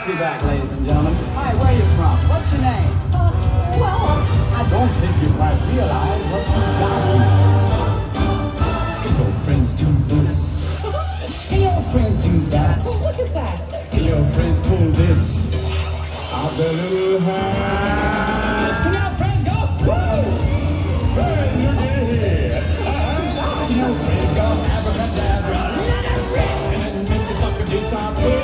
be back, ladies and gentlemen. Hi, where are you from? What's your name? Well, I don't think you quite realize what you got. Can your friends do this? Can your friends do that? Oh, look at that. Can your friends pull this out their little hat? Can your friends go? Woo! Hey, look at here. Can your friends go abracadabra? Let it rip! And then make the sucker disappear.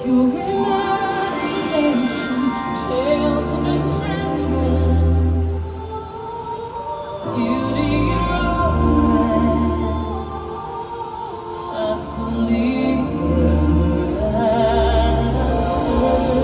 Your imagination, tales of enchantment, beauty and romance, happily ever after.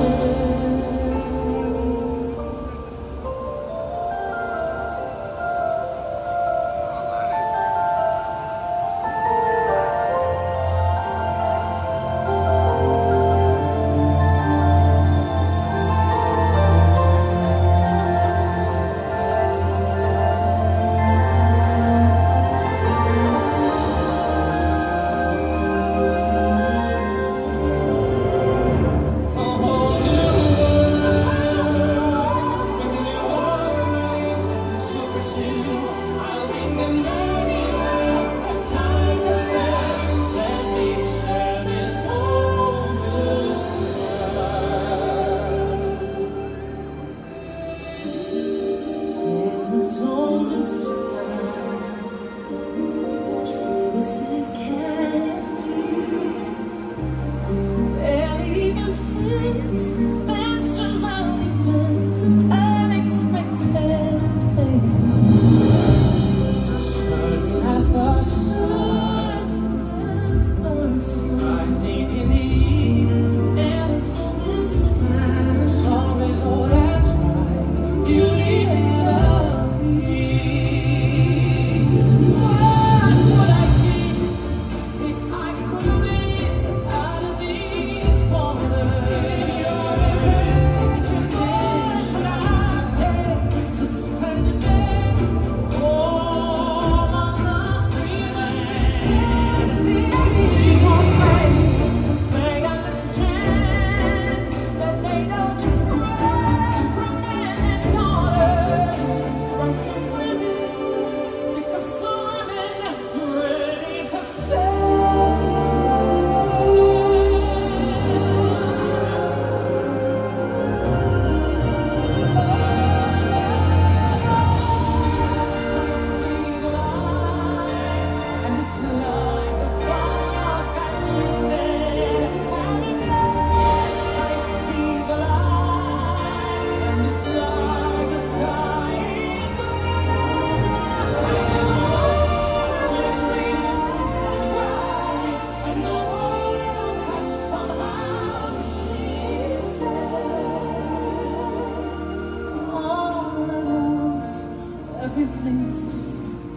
Everything's different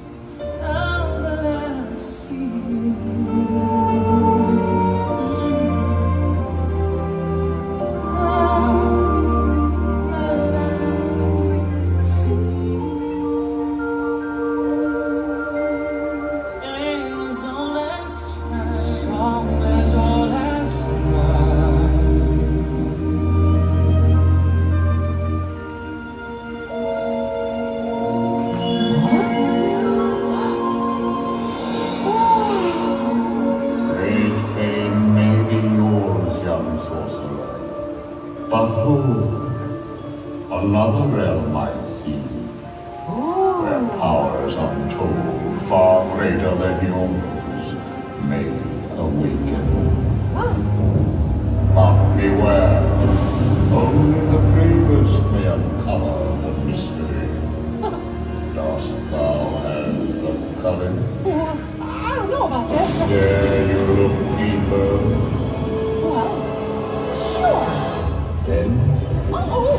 now that I see you. Now that I see you. Tales all last time. Songs all last Behold, another realm I see, where powers untold, far greater than yours, may awaken. But beware, only the bravest may uncover the mystery. Dost thou have the courage? I don't know about this. Dare you look deeper? Well, sure. Then, behold.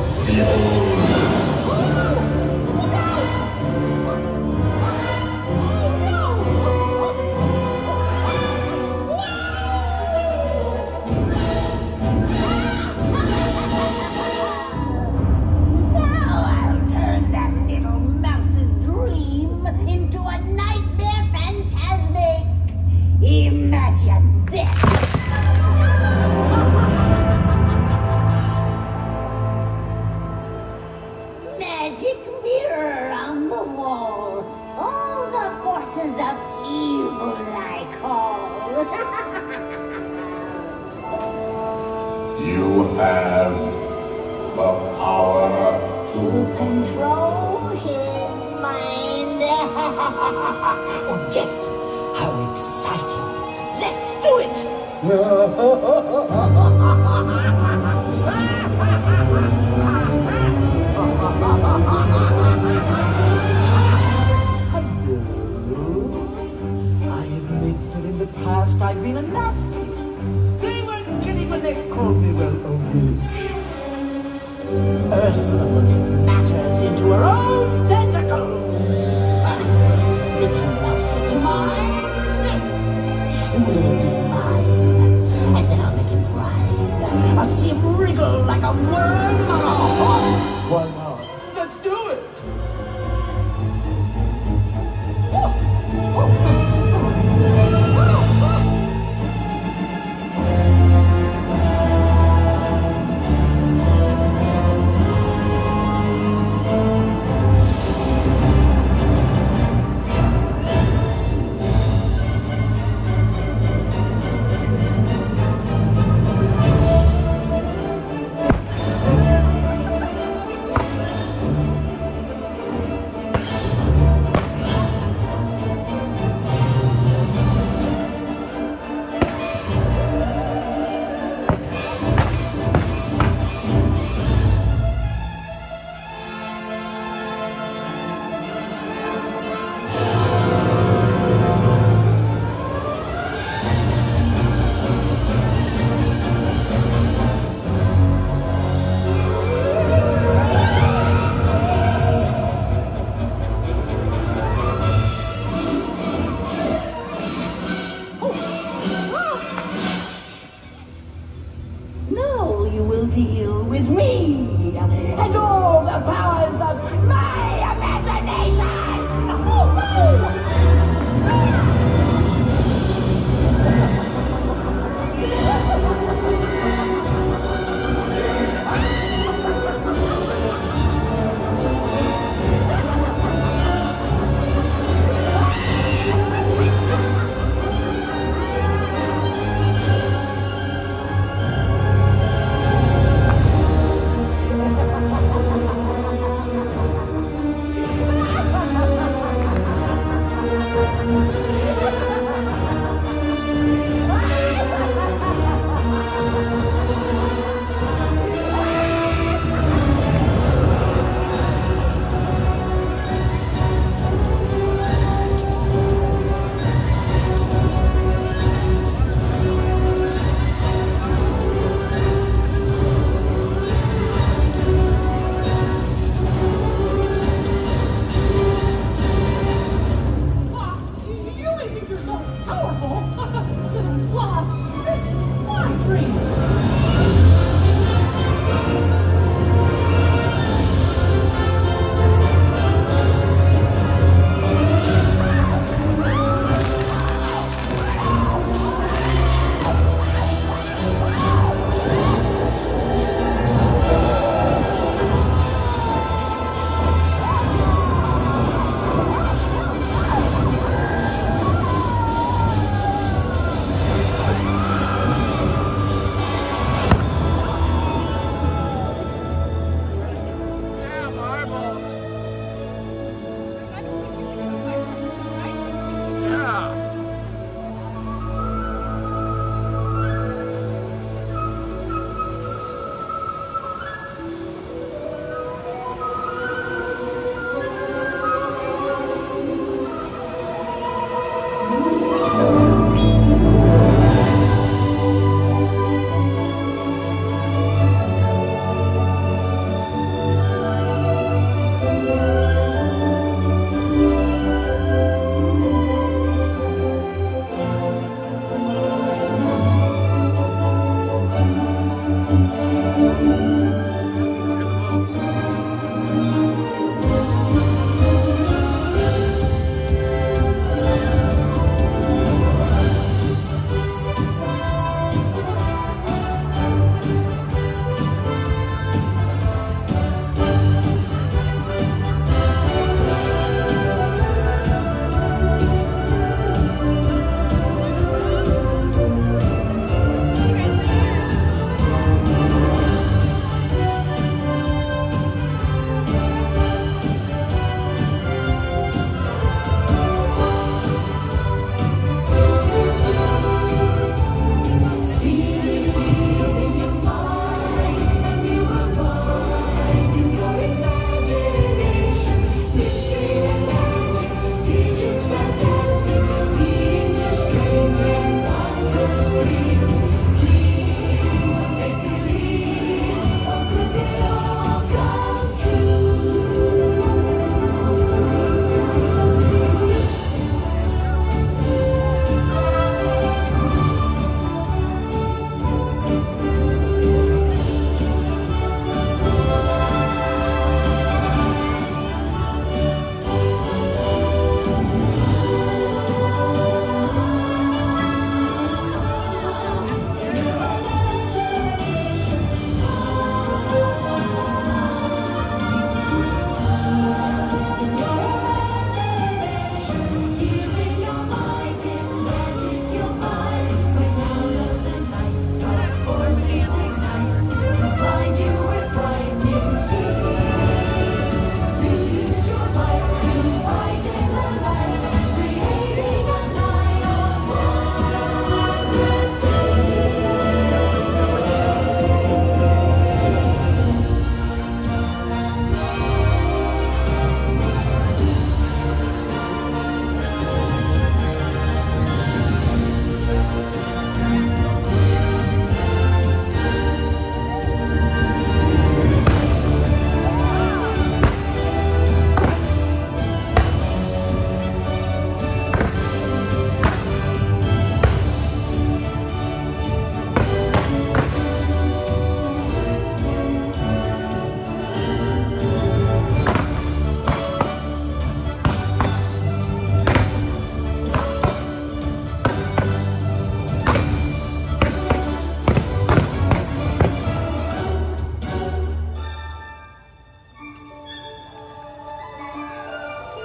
Now I'll turn that little mouse's dream into a nightmare fantasmic. Imagine this. Magic mirror on the wall. All the forces of evil I call. You have the power To control his mind. Oh yes, how exciting! Let's do it! I admit that in the past I've been a nasty. They weren't kidding when they called me, well, a witch. Ursula will take matters into her own tentacles. Mickey Mouse's mind will be mine. And then I'll make him writhe. I'll see him wriggle like a worm on a hawk. Why not? Let's do it! Now you will deal with me and all the powers of my imagination!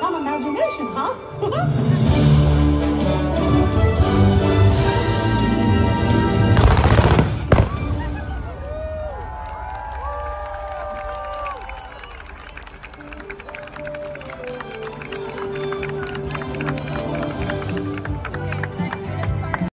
Some imagination, huh?